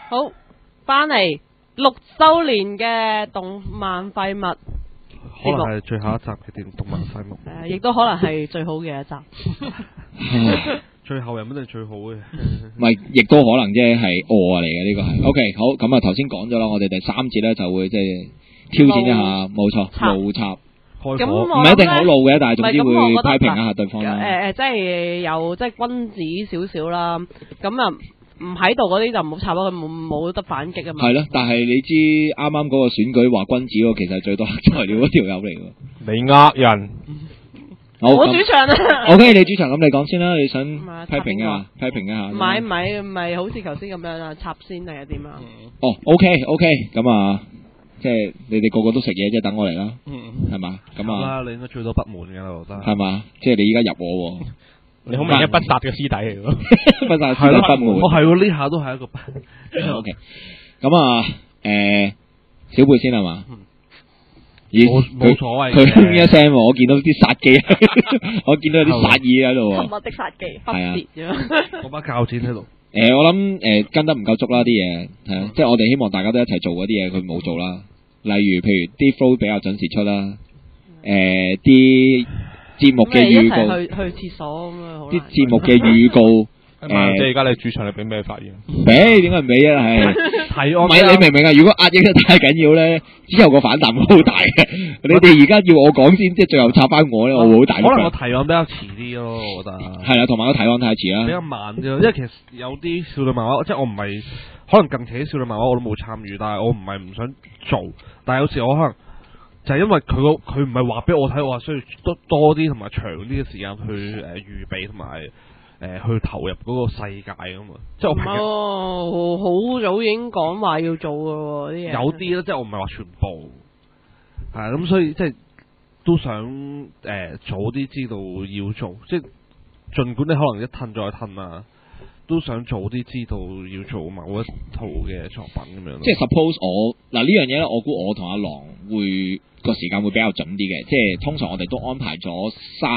好，翻嚟6周年嘅動漫廢物， 可能係最後一集嘅動漫廢物。 亦都可能係最好嘅一集。 最後又唔一定最好嘅， 唔係，亦都可能即係嚟嘅呢個係。OK， 好，咁啊頭先講咗啦，我哋第3節咧就會即係挑戰一下，冇錯，路插。 開火唔係一定好路嘅，但係總之會批評一下對方啦。 即係有即係君子少少啦，咁啊唔喺度嗰啲就唔好插咯，佢冇得反擊啊嘛。 係咯，但係你知啱啱嗰個選舉話君子嗰個其實最多黑材料嗰條友嚟喎。 你呃人。 好， 我主場啊。 OK， 你主場咁你講先啦，你想批評一下，批評一下。 唔係好似頭先咁樣啊，插先定係點啊？ 哦 ，OK， 咁啊。即係你哋個個都食嘢，即係等我嚟啦，係嘛？咁啊， 你應該最多不滿嘅啦，我覺得。 係嘛？即係你而家入我喎， 你好明顯不殺嘅師弟嚟咯， 不殺師弟不滿。 我係喎，呢下都係一個。 OK， 咁啊，小貝先係嘛？ 冇所謂。 佢哼一聲，我見到啲殺機，我見到有啲殺意喺度。 沉默的殺機，不滅咗。 嗰把鉸剪喺度。 我諗跟得唔夠足啦啲嘢，係啊，即係我哋希望大家都一齊做嗰啲嘢，佢冇做啦。例如，譬如啲 flow 比較準時出啦，啲節目嘅預告， 去廁所咁樣， 啲節目嘅預告。 即係而家你主場你俾咩發現？ 俾點解唔俾啊？係睇我唔係你明唔明啊？如果壓抑得太緊要咧，之後個反彈會好大嘅。你哋而家要我講先，即係最後插翻我咧，我會好大。 可能個提案比較遲啲咯，我覺得係啦，同埋個提案太遲啦， 比較慢啲咯。因為其實有啲少女漫畫，即係我唔係可能近期啲少女漫畫我都冇參與，但係我唔係唔想做，但係有時我可能就係因為佢唔係話俾我睇，我話需要多啲同埋長啲嘅時間去預備同埋。去投入嗰個世界咁嘛，即係我好早已經講話要做嘅喎啲嘢。 有啲啦，即係我唔係話全部，係咁，所以即係都想早啲知道要做，即係儘管你可能一褪再褪啊，都想早啲知道要做某一套嘅作品咁樣。 即係 suppose 我嗱呢樣嘢咧，我估我同阿郎會個時間會比較準啲嘅，即係通常我哋都安排咗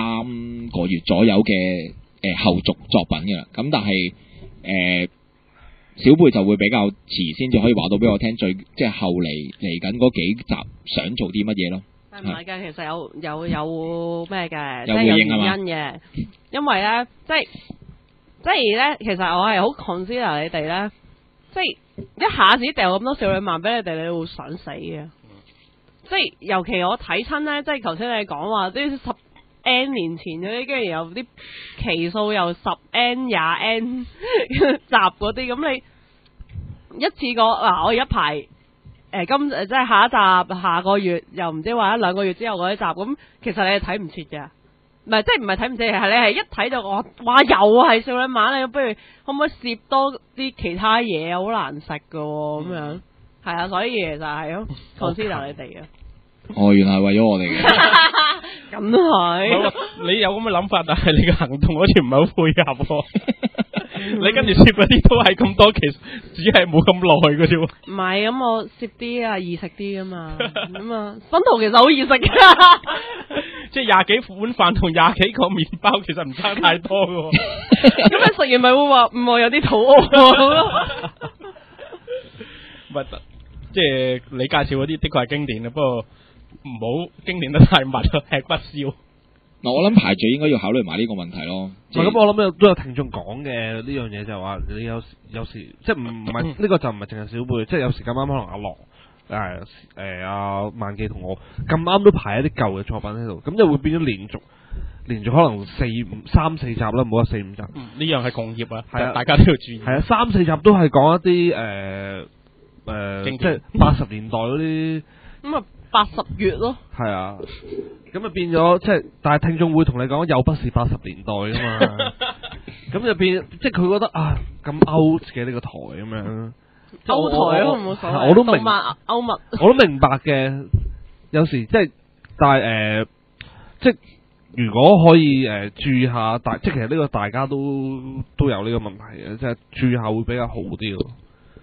3個月左右嘅。後續作品嘅啦，咁但係小貝就會比較遲先至可以話到俾我聽，即係後嚟緊嗰幾集想做啲乜嘢咯。 唔係嘅，其實有咩嘅， 有回應原因嘅，因為咧，即係咧，其實我係好 consider 你哋咧，即係一下子掉咁多少女漫俾你哋，你會想死嘅。即係尤其我睇親咧，即係頭先你講話啲10N 年前嗰啲，跟住有啲期數又10N 20N 集嗰啲，咁你一次過嗱，我而一排即係下一集下個月又唔知話1-2個月之後嗰啲集，咁其實你係睇唔切嘅，唔係即係唔係睇唔切，係你係一睇就話哇又係少女漫，你不如可唔可以攝多啲其他嘢，好難食噶咁樣，係啊，所以其實係咯，consider 你哋嘅。 哦，原來係為咗我哋嘅， 咁都係。 你有咁嘅諗法，但係你嘅行動好似唔係好配合。你跟住攝嗰啲都係咁多，其實只係冇咁耐嘅啫。 唔係，咁我攝啲啊易食啲噶嘛，咁啊分圖其實好易食噶， 即係20幾碗飯同20幾個麵包，其實唔差太多嘅。 咁你食完咪會話唔會有啲肚餓？ 唔係，即係你介紹嗰啲的確係經典嘅，不過。唔好經典得太密，吃不消。 嗱，我諗排序應該要考慮埋呢個問題咯。 咁我諗都有聽眾講嘅呢樣嘢，就係話你有時即係唔係呢個就唔係淨係小貝，即係有時咁啱可能阿樂阿萬記同我咁啱都排一啲舊嘅作品喺度，咁就會變咗連續可能3-4集啦，唔好話4-5集。呢樣係共業啊，係啊，大家都要注意。係啊，3-4集都係講一啲即係80年代嗰啲咁啊。80月咯， 係啊，咁啊變咗即係，但係聽眾會同你講又不是80年代噶嘛，咁就變即係佢覺得啊咁 out 嘅呢個台咁樣 ，out 台咯冇所謂， 我都明歐物， 我都明白嘅，有時即係但係即係如果可以注意下即係其實呢個大家都有呢個問題嘅，即係注意下會比較好啲咯。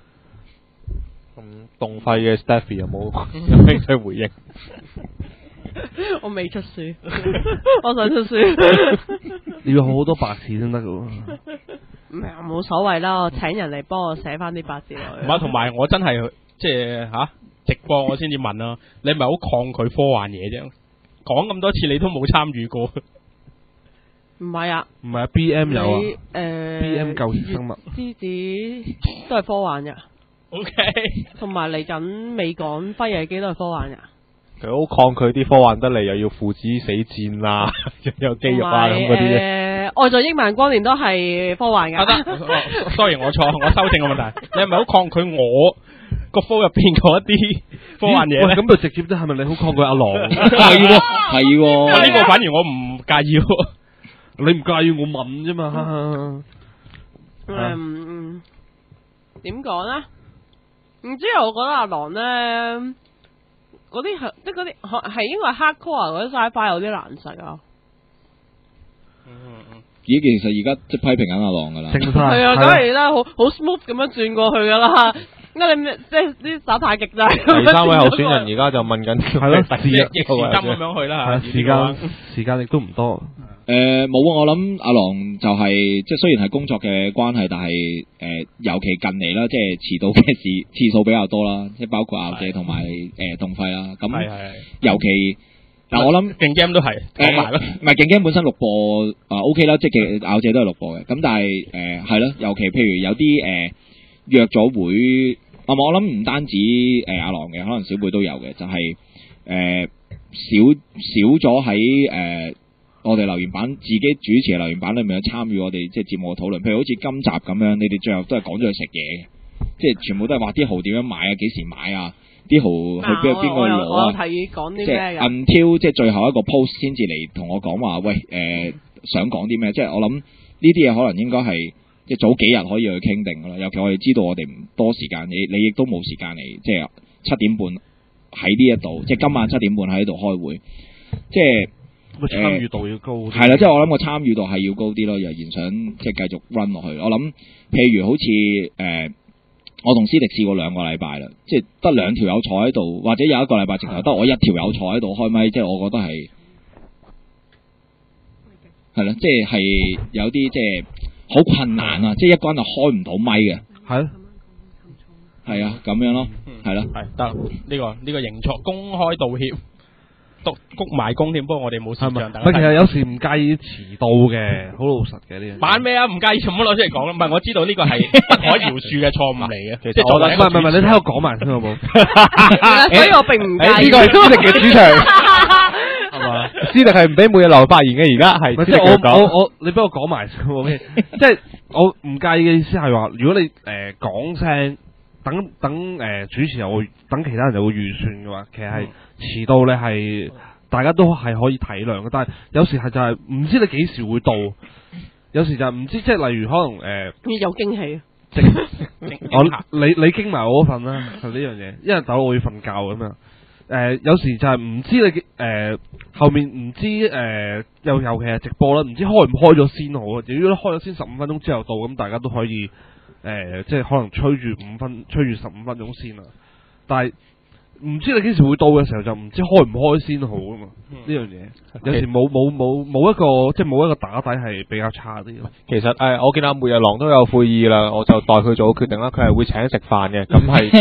動廢嘅 Stephy 有冇興趣回應？ 我未出書，我想出書。 你要好多白紙先得噶喎。 唔係冇所謂啦，我請人嚟幫我寫翻啲八字落去。 唔係，同埋我真係即係直播我先至問啦，你係咪好抗拒科幻嘢啫？講咁多次你都冇參與過。 唔係啊， 唔係啊，BM 有啊你 ，BM 舊時生物， 之子都係科幻嘅， OK， 同埋嚟緊未講輝夜姬都係科幻嘅。 佢好抗拒啲科幻得嚟，又要父子死戰啦，又有肌肉啊咁嗰啲咧。 愛在億萬光年都係科幻㗎。 sorry 我錯，我修正個問題。你係咪好抗拒我個科入邊嗰一啲科幻嘢喂， 咧？ 咁就直接啲，係咪你好抗拒阿郎？ 係喎， 呢個反而我唔介意喎。 你唔介意我問啫嘛？ 點講咧？唔知啊，我覺得阿郎咧，嗰啲係即係嗰啲係應該係 hardcore 嗰啲 sci-fi 有啲難食啊。 咦，其實而家即係批評緊阿郎噶啦， 正晒係啊， 係梗係啦，好 smooth 咁樣轉過去噶啦。因為你即係啲耍太極就係咁樣第三位候選轉咗過去人而家就問緊係咯逆時針咁樣去啦嚇。 時間亦都唔多。 冇啊！我諗阿郎就係即係雖然係工作嘅關係，但係尤其近嚟啦，即係遲到嘅次數比較多啦，即係包括咬姐同埋動輝啦。咁尤其嗱，我諗勁 game 都係講埋啦。 唔係勁 game 本身錄播OK 啦，即係咬姐都係錄播嘅。咁但係係咯，尤其譬如有啲約咗會，我諗唔單止阿郎嘅，可能小貝都有嘅，就係少咗喺我哋留言板自己主持嘅留言板裏面去參與我哋即係節目嘅討論，譬如好似今集咁樣，你哋最後都係講咗去食嘢嘅，即係全部都係話啲蠔點樣買啊，幾時買啊，啲蠔去邊個攞啊， 我提議講啲咩即係 until 即係最後一個 post 先至嚟同我講話，喂想講啲咩？即係我諗呢啲嘢可能應該係即係早幾日可以去傾定噶啦，尤其我哋知道我哋唔多時間，你亦都冇時間嚟，即係7點半喺呢一度，即係今晚7點半喺度開會，即係。 參與度要高， 係啦，即係我諗個參與度係要高啲咯，仍然想即係繼續 run 落去。我諗，譬如好似我同思迪試過2個禮拜啦，即係得2條友坐喺度，或者有一個禮拜直頭得我1條友坐喺度開咪，即係我覺得係啦，即係有啲即係好困難啊，即係一個人就開唔到咪嘅。 係咯， 係啊，咁樣咯，係咯， 係得呢個認錯，公開道歉。谷埋工添，不過我哋冇視像。 其實有時唔介意遲到嘅，好老實嘅呢樣。 玩咩啊？唔介意就唔好攞出嚟講啦。唔係，我知道呢個係不可饒恕嘅錯誤嚟嘅。即係作為唔係，你聽我講埋先好冇？ 所以我並唔介意。 呢個係思迪嘅主場，係嘛？思迪係唔俾每日留發言嘅，而家係。 即係我你俾我講埋先好咩？即係我唔介意嘅意思係話，如果你講聲，等主持人會等其他人就會預算嘅話，其實係。遲到你係大家都係可以體諒嘅，但係有時係就係唔知你幾時會到，有時就係唔知即係例如可能有驚喜， 你驚埋我嗰份啦，係呢樣嘢，因為等我要瞓覺咁樣。有時就係唔知你後面唔知尤其係直播啦，唔知開唔開咗先好啊！如果開咗先15分鐘之後到，咁大家都可以即係可能吹住15分鐘先啦，但係。唔知你幾時會到嘅時候，就唔知開唔開先好啊嘛！呢樣嘢有時冇一個即係冇一個打底係比較差啲咯。 其實我見阿梅日郎都有悔意啦，我就代佢做決定啦。佢係會請食飯嘅，咁係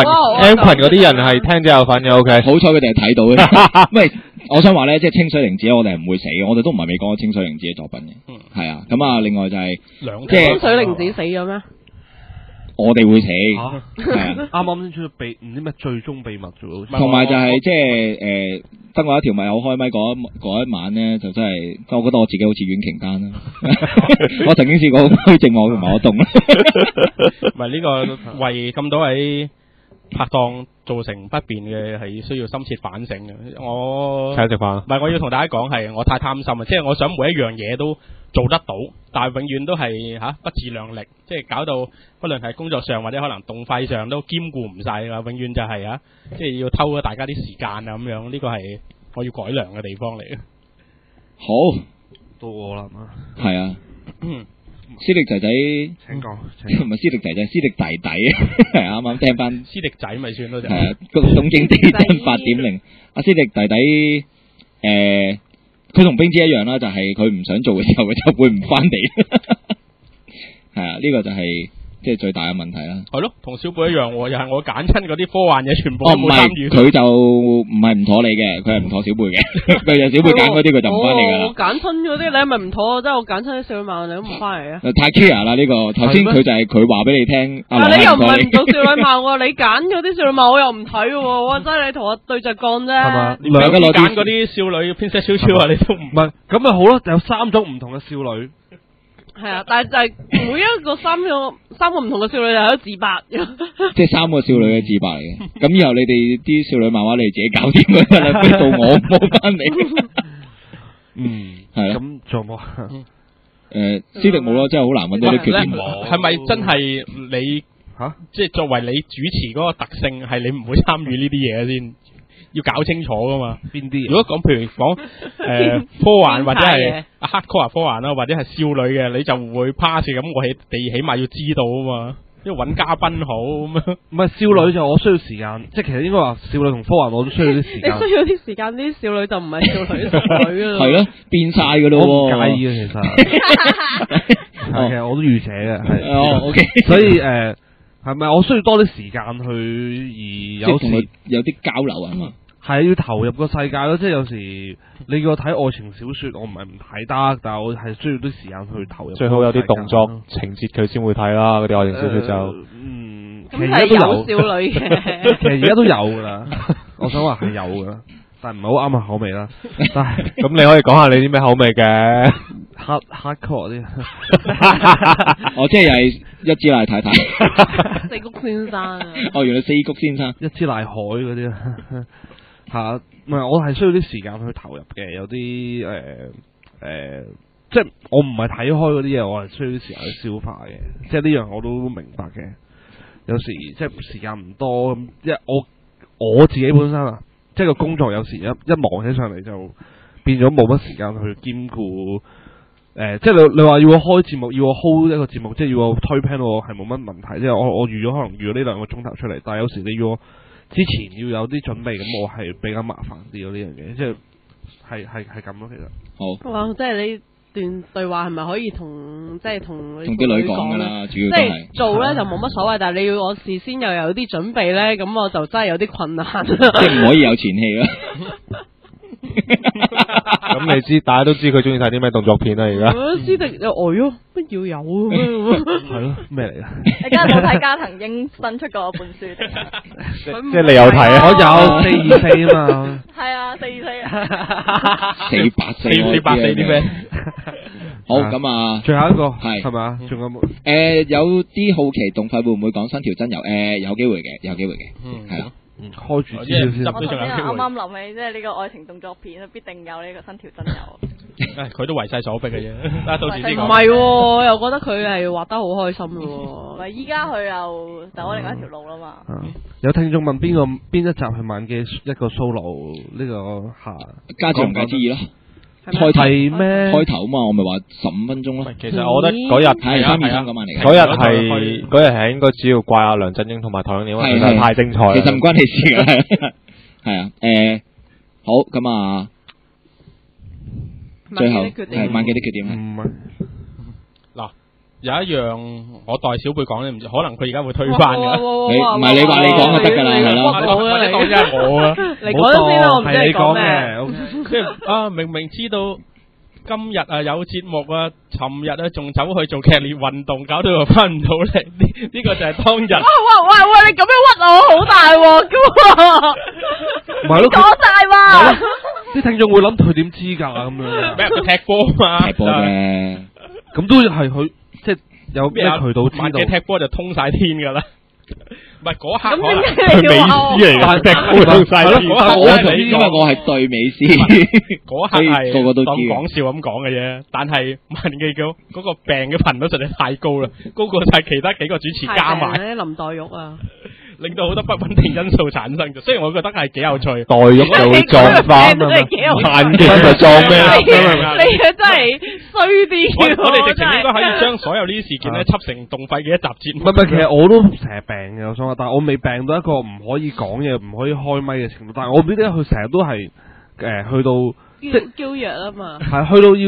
M 群嗰啲人係聽者有份嘅。OK， 好彩佢哋係睇到嘅。唔係，我想話咧，即係清水玲子，我哋係唔會死嘅，我哋都唔係未講過清水玲子嘅作品嘅。係啊，咁啊，另外就係即係清水玲子死咗咩？ 我哋會死， 啱啱先出咗唔知咩最終秘密啫， 同埋就係即係得我一條密友開咪嗰一晚咧，就真係我覺得我自己好似阮瓊丹啦。我曾經試過虛靜我同埋我動啦。 唔係呢個為咁多位拍檔造成不便嘅係需要深切反省嘅。我請食飯。 唔係，我要同大家講係我太貪心啊！即係我想每一樣嘢都做得到，但係永遠都係不自量力，即係搞到不論係工作上或者可能動費上都兼顧唔晒啦。永遠就係即係要偷咗大家啲時間啊咁樣，呢個係我要改良嘅地方嚟嘅。 好， 到我啦嘛。 係啊。思迪仔仔， 請講， 唔係思迪仔仔，思迪弟弟，係啱啱聽翻思迪仔咪算咯就。 係啊，東京地震8.0，阿思迪弟弟，佢同冰姐一樣啦，就係佢唔想做嘅時候，佢就會唔翻嚟。 係啊，呢個就係即係最大嘅問題啦。 係咯，同小貝一樣喎，又係我揀親嗰啲科幻嘢，全部都哦，唔係冇參與。 佢就唔係唔妥你嘅，佢係唔妥小貝嘅。佢就小貝揀嗰啲，佢就唔翻嚟噶啦。 我揀親嗰啲，你係咪唔妥？即係我揀親啲少女漫，你都唔翻嚟嘅。 太 care 啦呢個，頭先佢就係佢話俾你聽，阿但你又唔羅係唔做少女漫喎？你揀嗰啲少女漫，我又唔睇喎。哇！真係你同我對着幹啫。 係嘛？ 你兩個兩個揀嗰啲少女偏色超超啊，你都唔唔係咁咪好咯，有3種唔同嘅少女。 係啊，但係就係每一個三個唔同嘅少女就有得自白。 即係3個少女嘅自白嚟嘅。咁以後你哋啲少女漫畫你哋自己搞掂佢啦，到我冇翻嚟。係咯。 咁仲有冇啊？ 斯迪冇咯，真係好難揾到啲缺點。 係咪真係你嚇？ 即係作為你主持嗰個特性係你唔會參與呢啲嘢先？要搞清楚噶嘛？ 邊啲？ 如果講譬如講科幻或者係 hardcore 科幻啦，或者係少女嘅，你就會 pass 咁。我哋起碼要知道啊嘛，因為揾嘉賓好咁樣。 唔係少女就我需要時間，即係其實應該話少女同科幻我都需要啲時間。 你需要啲時間，啲少女就唔係少女，少女啊。 係咯，變晒噶咯喎。 我唔介意嘅其實。係其實我都預寫嘅，係。 哦，OK。 所以係咪我需要多啲時間去而有時有啲交流係嘛？ 係要投入個世界咯，即係有時你叫我睇愛情小說，我唔係唔睇得，但係我係需要啲時間去投入。 最好有啲動作情節佢先會睇啦，嗰啲愛情小說就其咁係有少女嘅。 其實而家都有噶啦，我想話係有噶，但係唔係好啱我口味啦。但係咁你可以講下你啲咩口味嘅 hardcore 啲， 我即係又係一支奶太太， 四谷先生啊。 哦，原來四谷先生， 一支瀨海嗰啲吓，唔係我係需要啲時間去投入嘅，有啲即係我唔係睇開嗰啲嘢，我係需要啲時間去消化嘅，即係呢樣我都明白嘅。有時即係時間唔多，咁即係我自己本身啊，即係個工作有時一忙起上嚟就變咗冇乜時間去兼顧。即係你話要我開節目，要我 hold 一個節目，即係要我推 plan，我係冇乜問題。即係我預咗可能預咗呢2個鐘頭出嚟，但係有時你要我之前要有啲準備，咁我係比較麻煩啲咯呢樣嘢，即係係咁咯，其實。 好。 哇！即係呢段對話係咪可以同同啲女講噶啦，主要即都係係做咧就冇乜所謂，但係你要我事先又有啲準備咧，咁我就真係有啲困難。 即係唔可以有前戲啦。 咁你知，大家都知佢中意睇啲咩動作片啦，而家。 斯迪又呆咗，乜要有咁樣？ 係咯，咩嚟㗎？ 你今日冇睇加藤英新出嗰本書定？ 即係你有睇啊？ 我有424啊嘛。 係啊，424。 484啲咩？好咁啊， 最後一個係係咪啊？仲有冇？ 有啲好奇動費會唔會講新條真由？有機會嘅，有機會嘅，係啦。 開住資料先。 我頭先啱啱諗起，即係呢個愛情動作片必定有呢個新條真由。 佢都為勢所逼嘅啫。到時先講。 唔係喎，我又覺得佢係畫得好開心嘅喎。 咪依家佢又走咗另一條路啦嘛。 有聽眾問邊一集係萬記一個 solo 呢個下家長介之意咯。 開題咩？ 開頭啊嘛，我咪話15分鐘咯。 其實我覺得嗰日係323嗰晚嚟嘅。 嗰日係應該主要怪阿梁振英同埋唐英年，因為實在太精彩啦。 其實唔關你事嘅，係啊，好咁啊，最後係萬記的缺點唔係。 嗱，有一樣我代小貝講，你唔知，可能佢而家會推翻嘅。 唔係你話你講就得㗎啦，係咯。 或者當真係我啊， 你講咗先啦，我唔知你講咩。 即係明明知道今日啊有節目啊，尋日啊仲走去做劇烈運動，搞到又翻唔到嚟。呢個就係當日。 喂！你咁樣屈我，好大鑊噶！ 你講大話。 啲聽眾會諗佢點知㗎咁樣？ 咩？佢踢波嘛？ 踢波嘅。 咁都係佢即係有咩渠道知道？ 萬記踢波就通晒天㗎啦。唔係嗰刻咁可能佢美斯嚟嘅，踢波通晒天。 因為我係對美斯， 嗰刻係個個都知當講笑咁講嘅啫。但係萬記嗰個病嘅頻率實在太高啦，高過晒其他幾個主持加埋。 林黛玉啊！ 令到好多不穩定因素產生咗，雖然我覺得係幾有趣。 黛玉就會撞翻啊！萬記就撞咩啊？ 你真係衰啲。 我哋直情應該可以將所有呢啲事件咧輯成動費嘅一集節目。 唔係，其實我都成日病嘅，我想話，但係我未病到一個唔可以講嘢、唔可以開咪嘅程度。但係我唔知點解佢成日都係去到即係嬌弱啊嘛。 係去到要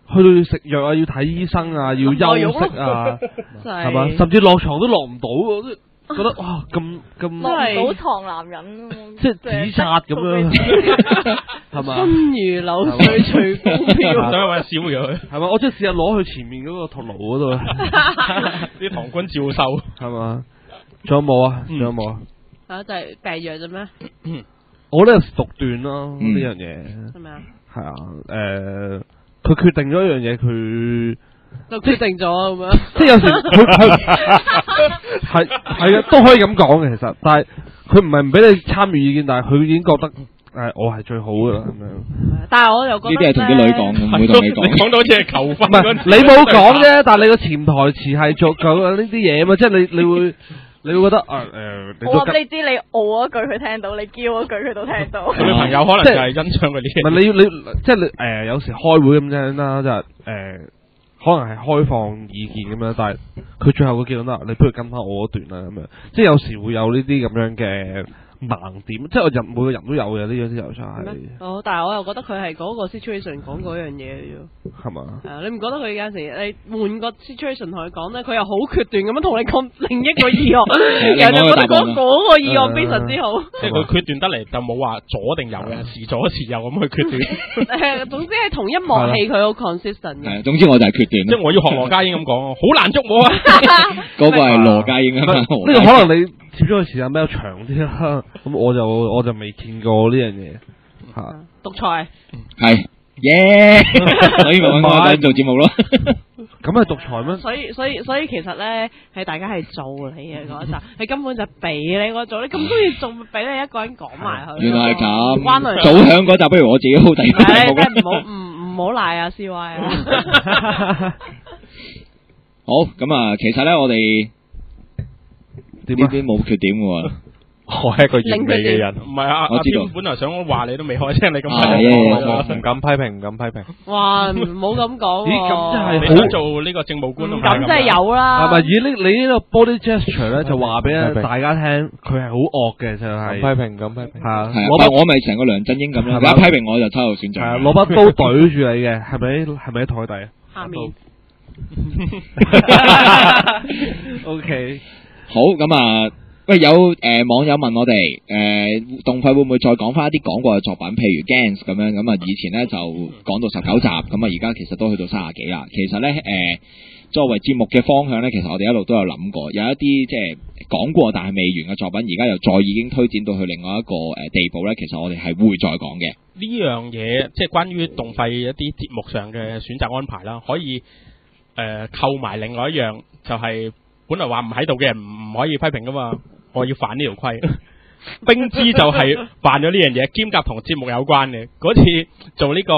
去食藥啊，要睇醫生啊，要休息啊， 真係嘛？ 係甚至落床都落唔到，我都覺得哇咁落唔到床男人， 即係自殺咁樣，係嘛？ 心如流水隨風飄。 想揾燒咗佢， 係嘛？我即係試下攞去前面嗰個托爐嗰度， 啲唐軍照收。 係嘛？仲有冇啊？仲有冇啊？ 啊，就係病藥啫咩？ 我覺得有時獨斷咯呢樣嘢， 係咪啊？ 係啊，佢決定咗一樣嘢，佢就決定咗咁樣。 即係有時佢係啊，都可以咁講嘅其實，但係佢唔係唔俾你參與意見，但係佢已經覺得我係最好噶啦咁樣。 但係我又覺得呢啲係同啲女講嘅，唔會同你你講。 講到好似係求婚唔係嗰陣時， 你冇講啫，但係你個潛台詞係做緊呢啲嘢嘛，即係你會覺得你都我話俾你知，你傲一句佢聽到，你叫一句佢都聽到。 佢女朋友可能就係欣賞嗰啲。 唔係你即係你有時開會咁樣啦，即係可能係開放意見咁樣，但係佢最後個結論啦，你不如跟翻我嗰段啦咁樣，即係有時會有呢啲咁樣嘅盲點，即係每個人都有嘅呢樣啲又就係。 但係我又覺得佢係嗰個 situation 講嗰樣嘢嘅啫。 係嘛？ 你唔覺得佢有陣時你換個 situation 同佢講咧，佢又好決斷咁樣同你講另一個議案，人哋覺得嗰個議案非常之好。 即係佢決斷得嚟就冇話左定右嘅，時左時右咁去決斷。 總之係同一幕戲佢好 consistent 嘅。 係，總之我就係決斷即係我要學羅家英咁講，好難捉摸啊！ 嗰個係羅家英啊嘛。 呢個可能你接觸嘅時間比較長啲啦，咁我就未見過呢樣嘢嚇。 獨裁係耶，所以咪揾我做節目咯。 咁係獨裁咩？ 所以其實咧係大家係做你嘅嗰一集，你根本就俾你我做，你咁中意做，俾你一個人講埋佢。 原來係咁， 關佢早響嗰集不如我自己好第二個題目啦。 真係唔好賴啊 CY 啊！ 好咁啊，其實咧我哋呢邊冇缺點嘅喎。 我係一個完美嘅人， 唔係啊， 我知道阿邊本來想話你都未開聲，你咁啊唔敢批評，唔敢批評。 哇，唔好咁講喎。 咦咁真係你想做呢個政務官都唔係咁真係有啦。 係咪？你呢個 body gesture 咧，就話俾大家聽，佢係好惡嘅，就係批評，咁批評。 係啊， 係啊，我咪成個梁振英咁樣，一批評我就秋後算賬。 係啊，攞把刀懟住你嘅，係咪喺台底啊？ 下面。 OK， 好咁啊。喂，有網友問我哋動費會唔會再講翻一啲講過嘅作品，譬如 Gans 咁樣，咁啊以前咧就講到19集，咁啊而家其實都去到30幾啦。其實咧作為節目嘅方向咧，其實我哋一路都有諗過，有一啲即係講過但係未完嘅作品，而家又再已經推展到去另外一個地步咧，其實我哋係會再講嘅。 呢樣嘢即係關於動費一啲節目上嘅選擇安排啦，可以扣埋另外一樣，就係本來話唔喺度嘅人唔可以批評噶嘛。我要犯呢條規，冰芝就係犯咗呢樣嘢，兼夾同節目有關嘅。嗰次做呢個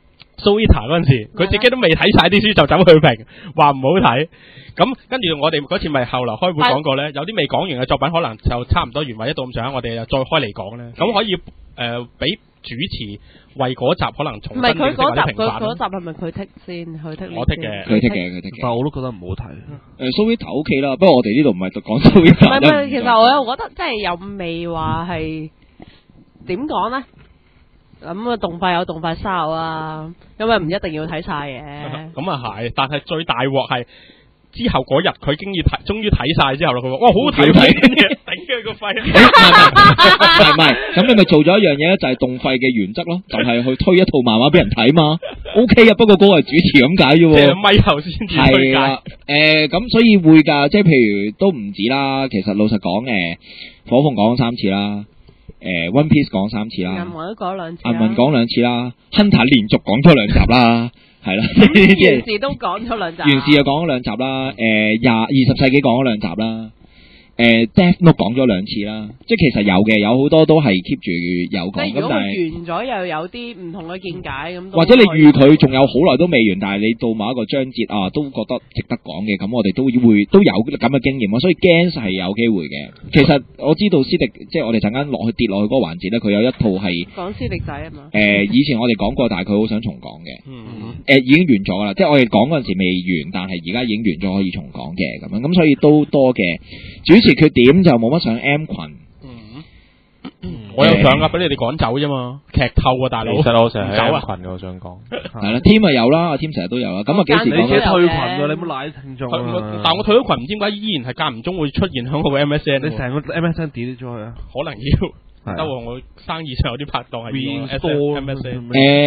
Soita 嗰陣時，佢自己都未睇晒啲書就走去評，話唔好睇。咁跟住我哋嗰次咪後來開會講過咧，有啲未講完嘅作品可能就差唔多完，或者到咁上下，我哋又再開嚟講咧。咁可以俾主持為嗰集可能重新認識或者評判。 嗰集係咪佢剔先？佢剔我剔嘅， 佢剔嘅。 但係我都覺得唔好睇。 Soita OK 啦，不過我哋呢度唔係講 Soita。 唔係，其實我又覺得即係又未話係點講咧。咁啊，動費有動費收啊，因為唔一定要睇晒嘅。 咁啊係，但係最大鑊係之後嗰日佢終於睇晒之後啦，佢話哇好好睇，頂佢個肺。 唔係，咁你咪做咗一樣嘢咧，就係動費嘅原則咯，就係去推一套漫畫俾人睇嘛。OK 啊，不過嗰個係主持咁解啫喎。 即係咪後先至推介。 係啦，咁所以會㗎，即係譬如都唔止啦。其實老實講，火鳳講咗3次啦。One Piece 講3次啦， 銀魂都講2次， 銀魂講2次啦，Hunter 連續講咗2集啦，係啦， 原氏都講咗2集， 原氏又講咗2集啦，20世紀講咗2集啦。Death Note 講咗2次啦，即係其實有嘅，有好多都係 keep 住有講。 咁但係完咗又有啲唔同嘅見解咁。 或者你預佢仲有好耐都未完，但係你到某一個章節啊，都覺得值得講嘅，咁我哋都有咁嘅經驗，所以 Gans 係有機會嘅。其實我知道斯迪，即係我哋陣間跌落去嗰個環節咧，佢有一套係講斯迪仔啊嘛。 以前我哋講過，但係佢好想重講嘅。已經完咗啦，即係我哋講嗰陣時未完，但係而家已經完咗，可以重講嘅咁樣，咁所以都多嘅。主持缺點就冇乜上 M 群， 我有上噶，俾你哋趕走啫嘛，劇透啊大佬。 其實我成日喺唔走啊 M 群嘅，我想講。 係啦，team 咪有啦，阿 team 成日都有啦。咁啊幾時你自己講咧？ 退群㗎，你唔好賴啲聽眾啊！ 但我退咗群，唔知點解依然係間唔中會出現喺我嘅 MSN 喎。 你成個 MSN delete 咗佢啊！ 可能要係得喎，我生意上有啲拍檔係用 MSN。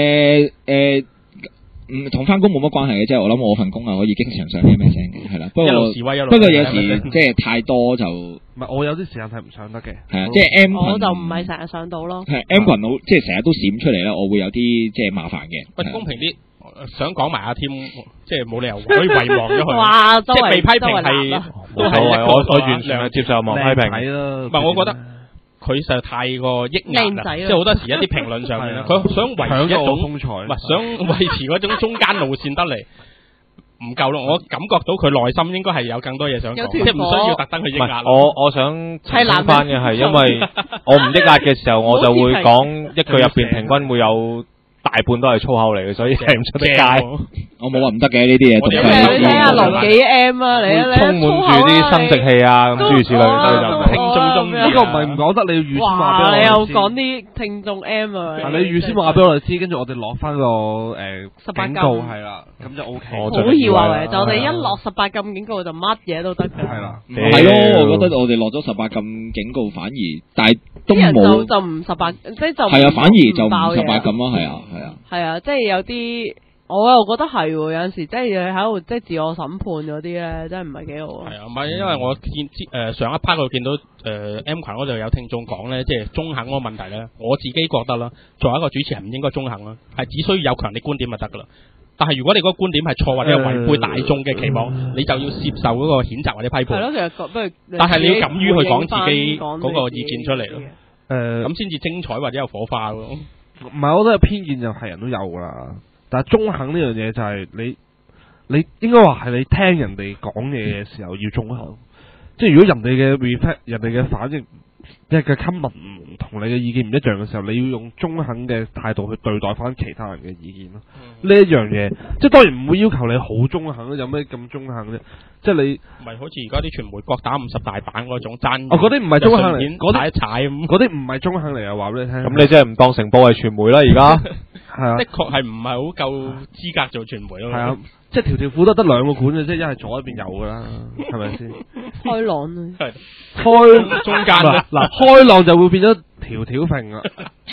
同翻工冇乜關係嘅，即係我諗我份工係可以經常上 MSN 嘅，係啦。不一路過示威一路不過有時 MSN 即係太多就唔係我有啲時間係唔上得嘅。 係啊，即係 M 群我就唔係成日上到咯。 係 M 群好，即係成日都閃出嚟咧，我會有啲即係麻煩嘅。 喂，公平啲，想講埋阿添，即係冇理由可以遺忘咗佢。 哇，周即係被批圍周圍評係鬧啦都係一個我完全係接受網批評。 睇啦， 唔係，我覺得佢實在太過抑壓啦， 靚仔啊即係好多時一啲評論上面咧， 係啊佢想維持一搶咗我種風采， 唔係想維持嗰種中間路線得嚟唔夠咯。我感覺到佢內心應該係有更多嘢想講，即係唔有條火需要特登去抑唔係， 壓咯。 我想澄清翻嘅係，因為我唔抑壓嘅時候，我就會講一句入邊平均會有大半都係粗口嚟嘅，所以係唔出得街。 我冇話唔得嘅呢啲嘢， 我哋同埋你睇下龍幾 M 啊，你會充滿住啲生殖器啊，咁諸如此類，所以就唔聽眾中意呢個唔係唔講得，你要預先話俾哇！你又我哋知。 講啲聽眾 M 啊， 你預先話俾我哋知，跟住我哋落翻個 18 警告禁係啦，咁就 O K。 我好易話為，就我哋一係啊落18禁警告就乜嘢都得㗎。 係啦， 係咯，我覺得我哋落咗18禁警告，反而但係都啲人冇就唔18，即係就係啊，反而就唔爆嘢 18禁咯，係啊係啊。 係啊，即係有啲，我又覺得係喎，有陣時即係你喺度即係自我審判嗰啲咧，真係唔係幾好啊。 係啊，唔係因為我見上一 part 我見到M 群嗰度有聽眾講咧，即係中肯嗰個問題咧，我自己覺得啦，作為一個主持人唔應該中肯啦，係只需要有強烈觀點就得噶啦。但係如果你嗰個觀點係錯或者係違背大眾嘅期望，你就要接受嗰個譴責或者批判。 係咯，其實不如， 但係你要敢於去講自己嗰個意見出嚟咯， 誒咁先至精彩或者有火花咯。 唔係，我覺得有偏見就係人都有噶啦。但係中肯呢樣嘢就係你應該話係你聽人哋講嘢嘅時候要中肯。即係如果人哋嘅 reflect、人哋嘅反應、即係嘅 comment 同你嘅意見唔一樣嘅時候，你要用中肯嘅態度去對待翻其他人嘅意見咯。呢一樣嘢，即係當然唔會要求你好中肯，有咩咁中肯啫？即係你， 唔係好似而家啲傳媒各打50大板嗰種爭， 嗰啲唔係中肯嚟，嗰踩啲一踩咁。 嗰啲唔係中肯嚟啊！話俾你聽。 咁你真係唔當成報係傳媒啦，而家係啊的，確係唔係好夠資格做傳媒咯。 係啊，即係條褲都得兩個管嘅啫，一係左一邊右噶啦，係咪先？ 開朗啊！ 係開中間咧嗱，開浪就會變咗條條揈啦。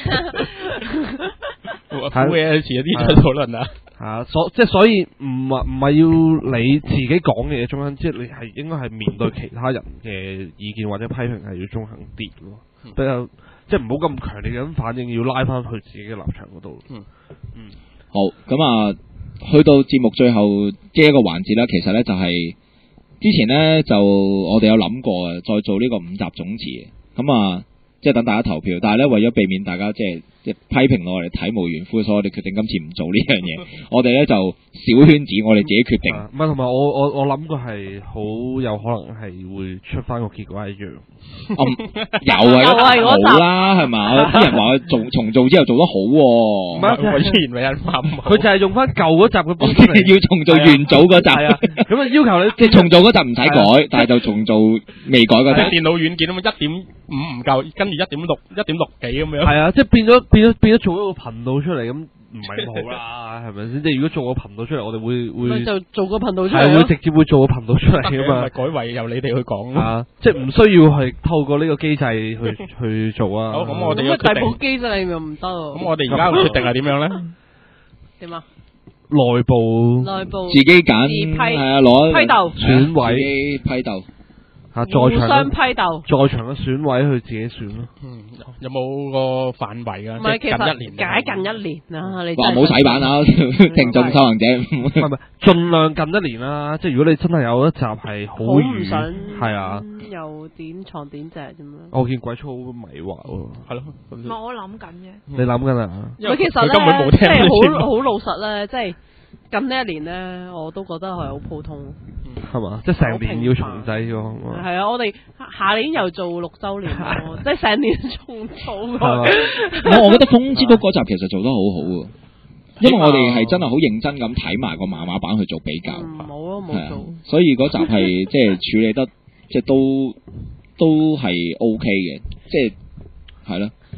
好嘢，遲一啲再討論啊。 所以唔係要你自己講嘅嘢中肯，即係你係應該係面對其他人嘅意見或者批評係要中肯啲咯，比較即係唔好咁強烈咁反應，要拉翻去自己嘅立場嗰度。 好，咁啊，去到節目最後即係一個環節啦，其實咧就係之前咧就我哋有諗過啊，再做呢個5集總詞嘅，咁啊即係等大家投票，但係咧為咗避免大家即係批評我哋體無完膚，所以我哋決定今次唔做呢樣嘢，我哋咧就小圈子，我哋自己決定。 唔係，同埋我諗過係好有可能係會出翻個結果一樣。 有啊， 嗰集好啦，係嘛？啲人話佢重做之後做得好喎， 唔係我依然為人話唔好佢就係用翻舊嗰集嘅我本出嚟。 要重做元祖嗰集， 咁啊要求你即係重做嗰集唔使改，但係就重做未改嗰集。 即係電腦軟件啊嘛，1.5唔夠，跟住1.6、1.6幾咁樣。 係啊，即係變咗做一個頻道出嚟，咁唔係咁好啦，係咪先？即係如果做個頻道出嚟，我哋會咪就做個頻道出嚟係會咯。 直接會做個頻道出嚟得嘅， 噶嘛咪。改為由你哋去講咯。 啊，即係唔需要係透過呢個機制去做啊。 好，咁我哋咁啊， 要決定。 大部機真係又唔得喎。 咁我哋而家嘅決定係點樣咧？ 點啊？ 內部內部自己揀自批係啊，攞批鬥選委自己批鬥。 啊， 互相在場批鬥。 在場嘅選委去自己選咯。 有冇個範圍㗎？ 唔係，其即係近一年。 實解近一年啦，你話唔真係好洗版啊！聽眾收行者， 唔係，盡量近一年啦。即係如果你真係有一集係好好唔遠， 想係啊， 又點床點隻咁樣。 我見鬼粗好迷惑喎。 係咯。 唔係我諗緊嘅。 你諗緊啊？ 因為佢其實佢根本冇咧，即聽呢啲節目係好老實咧，即係近呢一年咧，我都覺得係好普通。 係嘛？即係成年要重製咗，係嘛？ 係啊，我哋下年又做6週年咯，即係成年重做係嘛過。 我覺得風之谷嗰集其實做得好好喎，因為我哋係真係好認真咁睇埋個漫畫版去做比較， 冇咯， 係啊冇做。， 所以嗰集係即係處理得即係都係 OK 嘅，即係係咯。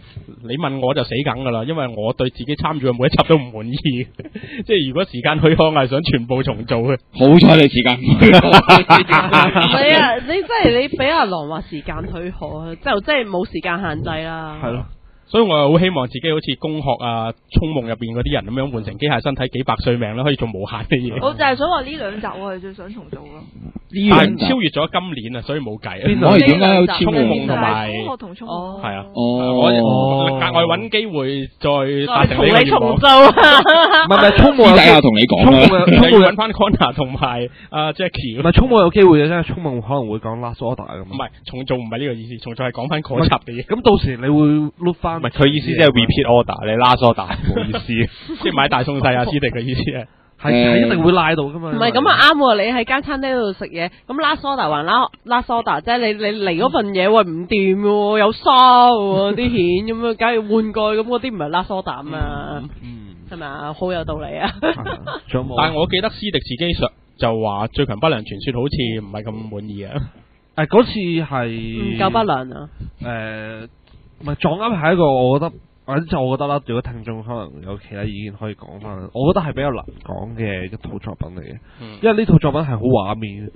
你問我就死梗噶啦，因為我對自己參與嘅每一集都唔滿意，即係如果時間許可，我係想全部重做嘅。 好彩你時間唔許可。 係啊，你真係你俾阿郎話時間許可啊，就真係冇時間限制啦。 係咯。 所以我又好希望自己好似攻殼啊、銃夢入邊嗰啲人咁樣換成機械身體幾百歲命啦，可以做無限嘅嘢。 我就係想話呢兩集我係最想重做咯。 但係超越咗今年啊，所以冇計啊。 我哋點解有銃夢同埋攻殼同銃夢？ 係啊。 我額外揾機會再達成同你呢個願望重做啊！ 唔係衝夢私底下同你講啦。 就要揾翻 Connor 同埋阿 Jackie。 唔係衝夢有機會嘅，真係衝夢可能會講 Last Order 咁。 唔係重做唔係呢個意思，重做係講翻嗰集嘅嘢。 咁到時你會 look 翻。 唔係佢意思即係 repeat order，你 last order 冇意思， 即係買大送細阿師弟嘅意思啊。 係一定會賴到噶嘛。 唔係咁啊啱喎，你喺間餐廳度食嘢，咁 last order 還 last order 即係你嚟嗰份嘢喂唔掂喎，有沙喎啲蜆咁樣，假如換過咁嗰啲唔係 last order 啊嘛，係咪啊？好有道理啊！ 但係我記得師弟自己就話最強不良傳說好似唔係咁滿意啊。 嗰次係唔夠不良啊。 唔係撞啱係一個，我覺得。或者我覺得啦，如果聽眾可能有其他意見可以講翻，我覺得係比較難講嘅一套作品嚟嘅，因為呢套作品係好畫面，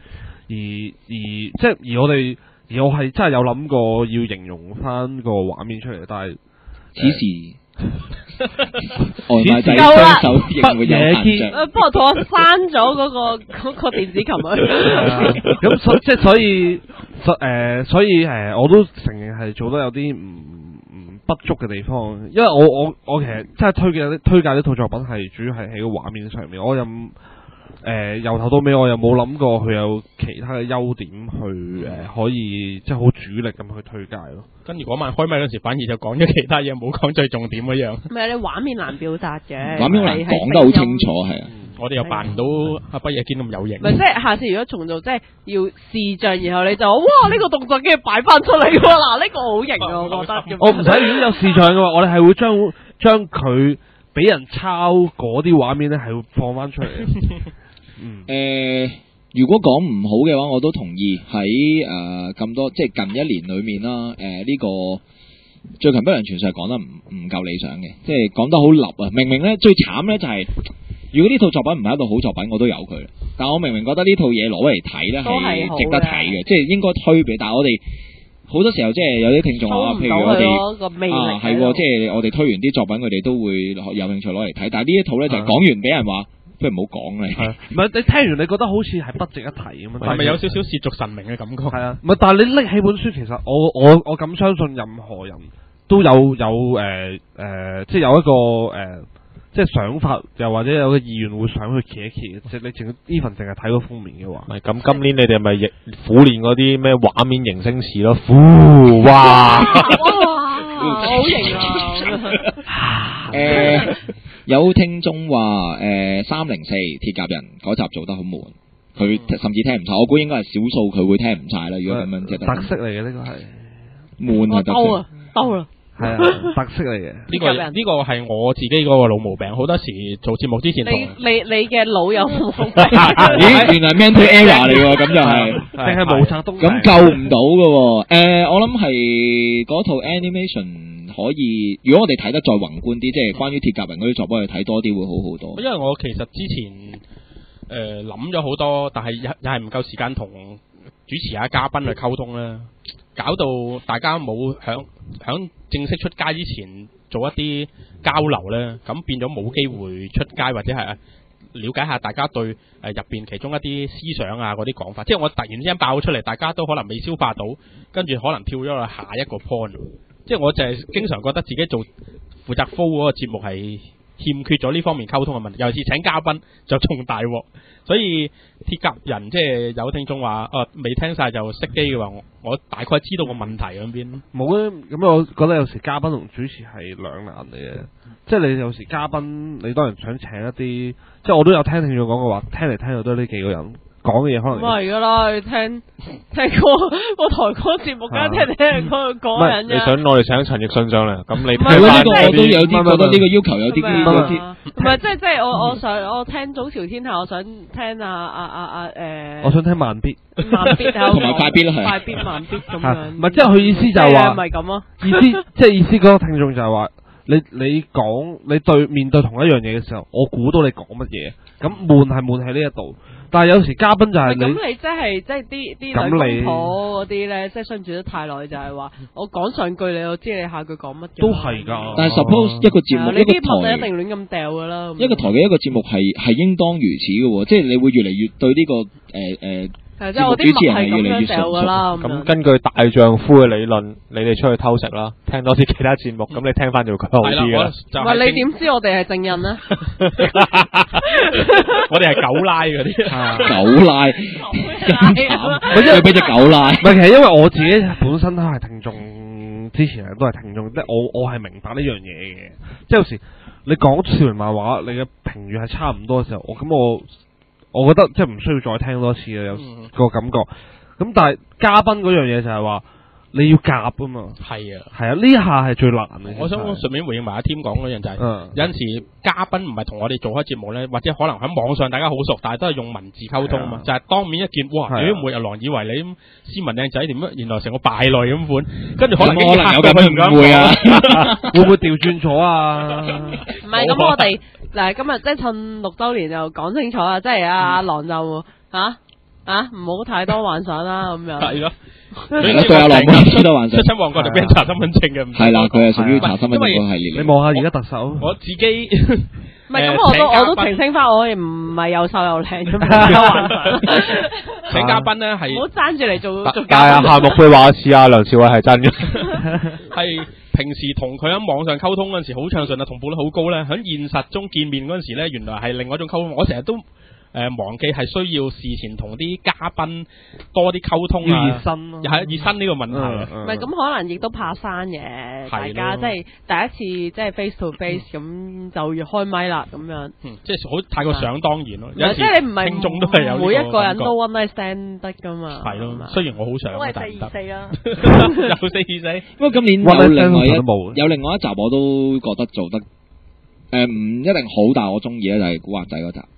而我係真係有諗過要形容翻個畫面出嚟，但係此時外賣仔雙手亦會有限着。 不過同我刪咗嗰個電子琴啊。 咁所以我都承認係做得有啲不足嘅地方，因為我其實真係推介呢套作品係主要係喺個畫面上面，我又由頭到尾我又冇諗過佢有其他嘅優點去可以即係好主力咁去推介咯。跟住嗰晚開麥嗰時，反而就講咗其他嘢，冇講最重點嗰樣。 唔係你畫面難表達嘅， 畫面難講得好清楚係啊。 我哋又扮唔到阿畢野堅咁有型。 唔係即係下次如果重做，即係要視像，然後你就哇呢個動作跟住擺翻出嚟喎，嗱呢個好型啊，我覺得。 我唔使，如果有視像嘅話，我哋係會將佢俾人抄嗰啲畫面咧，係會放翻出嚟。 如果講唔好嘅話，我都同意喺咁多即係近一年裏面啦。呢個最強不良傳說係講得唔夠理想嘅，即係講得好立啊！明明咧最慘咧就係。如果呢套作品唔係一套好作品，我都有佢。但我明明覺得呢套嘢攞嚟睇咧係值得睇嘅，即係應該推俾。但係我哋好多時候即係有啲聽眾話，譬如我哋係即係我哋推完啲作品，佢哋都會有興趣攞嚟睇。但係呢一套咧就係講完俾人話，不如唔好講啦。 唔係你聽完你覺得好似係不值一提咁樣， 係咪有少少褻瀆神明嘅感覺？ 係啊，唔係但係你拎起本書，其實我敢相信任何人都有即係有一個即係想法，又或者有個意願會想去企一企，即係你呢份淨係睇個封面嘅話， 唔係咁今年你哋咪苦練嗰啲咩畫面形聲詞咯，哇好型啊！ 有聽眾話304鐵甲人嗰集做得好悶，佢甚至聽唔晒。我估應該係少數佢會聽唔晒啦。如果咁樣即係特色嚟嘅呢個係悶係特色， 兜啦。 係啊，特色嚟嘅。 呢個係我自己嗰個老毛病。好多時做節目之前同你嘅腦有毛病。 咦，原來 mental error 嚟喎，咁就係定係毛澤東？ 咁救唔到嘅。我諗係嗰套 animation 可以，如果我哋睇得再宏觀啲，即係關於鐵甲人嗰啲作品去睇多啲，會好好多。 因為我其實之前諗咗好多，但係又係唔夠時間同主持下嘉賓去溝通啦。搞到大家冇響正式出街之前做一啲交流咧，咁變咗冇機會出街或者係了解下大家對入邊其中一啲思想啊嗰啲講法，即係我突然之間爆出嚟，大家都可能未消化到，跟住可能跳咗去下一個 point。即係我就係經常覺得自己做負責 flow 嗰個節目係欠缺咗呢方面溝通嘅問題，尤其是請嘉賓就仲大鑊。所以鐵甲人即係有聽眾話未聽晒就熄機嘅話，我大概知道個問題喺邊。 冇啊，咁我覺得有時嘉賓同主持係兩難嚟嘅，即係你有時嘉賓你當然想請一啲，即係我都有聽眾講過話，聽嚟聽去都係呢幾個人， 講嘅嘢可能咁係噶啦，你聽個台歌節目，梗係聽嗰個講人你想我哋請陳奕迅上嚟，咁你唔係係喎，呢聽翻個我都有啲覺得呢個要求有啲唔係即係我聽早朝天下，我想聽我想聽慢必， 慢必啊， 同埋快必啦係快必慢必咁係樣。 唔係即係佢意思就係話唔係咁咯。 意思嗰個聽眾就係話你講你面對同一樣嘢嘅時候，我估到你講乜嘢，咁悶係悶喺呢一度。但係有時嘉賓就係咁你即係啲兩公婆嗰啲咧，即係相處得太耐，就係話我講上句你，我知你下句講乜嘅。 都係㗎。 但係 suppose 一個節目你一個台啲問你一定亂咁掉㗎啦。 一個台嘅一個節目係應當如此嘅喎，即係你會越嚟越對呢個係即係我啲物係咁樣掉㗎啦。 咁根據大丈夫嘅理論，你哋出去偷食啦，聽多啲其他節目，咁你聽翻就會覺得好啲㗎啦。 唔係你點知我哋係證人咧？ 我哋係狗拉嗰啲， 狗拉咁慘，即係俾只狗拉。 唔係，其實因為我自己本身都係聽眾，之前都係聽眾，即係我係明白呢樣嘢嘅。即係有時你講少年漫畫，你嘅評語係差唔多嘅時候，我覺得即係唔需要再聽多次嘅，有個感覺。咁但係嘉賓嗰樣嘢就係話你要夾啊嘛。 係啊， 係啊，呢下係最難嘅。 我想順便回應埋阿添講嗰樣就係，有陣時嘉賓唔係同我哋做開節目咧，或者可能喺網上大家好熟，但係都係用文字溝通啊嘛，就係當面一見，哇！每日狼以為你咁斯文靚仔點樣，原來成個敗類咁款，跟住可能有咁嘅誤會啊， 會唔會調轉咗啊？ 唔係咁，我哋嗱今日即係趁6週年就講清楚啦，即係阿狼就唔好太多幻想啦咁樣。 係咯。 對阿狼冇太多幻想。 出親旺角就俾人查身份證嘅。 係啦，佢係屬於查身份證嗰個系列。 你望下而家特首， 我自己唔係咁，我都澄清翻，我哋唔係又瘦又靚咁樣幻想。 請嘉賓咧係唔好爭住嚟做但嘉賓。 係夏目貝話似阿梁朝偉係真嘅。 係平時同佢喺網上溝通嗰陣時好暢順啊，同步率好高咧。喺現實中見面嗰陣時咧，原來係另外一種溝通。我成日都忘記係需要事前同啲嘉賓多啲溝通啊， 熱身咯， 係熱身呢個問題。 唔係咁可能亦都怕生嘅，大家即係第一次即係 face to face 咁就要開麥啦咁樣。 即係好太過想當然咯。 即係你唔係聽眾都係有每一個人都 one night stand 得噶嘛。 係咯，雖然我好想， 都係但係唔得。 424啦， 有424。 不過今年有另外一集我都覺得做得唔一定好，但係我中意咧就係古惑仔嗰集。